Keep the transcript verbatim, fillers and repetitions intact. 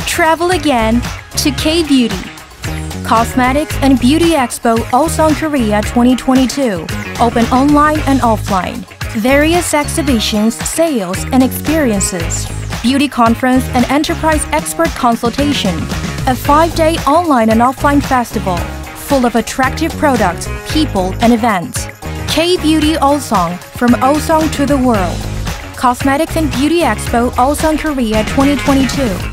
Travel again to K-Beauty. Cosmetics and Beauty Expo Osong Korea twenty twenty-two. Open online and offline. Various exhibitions, sales, and experiences. Beauty conference and enterprise expert consultation. A five-day online and offline festival full of attractive products, people, and events. K-Beauty Osong, from Osong to the world. Cosmetics and Beauty Expo Osong Korea twenty twenty-two.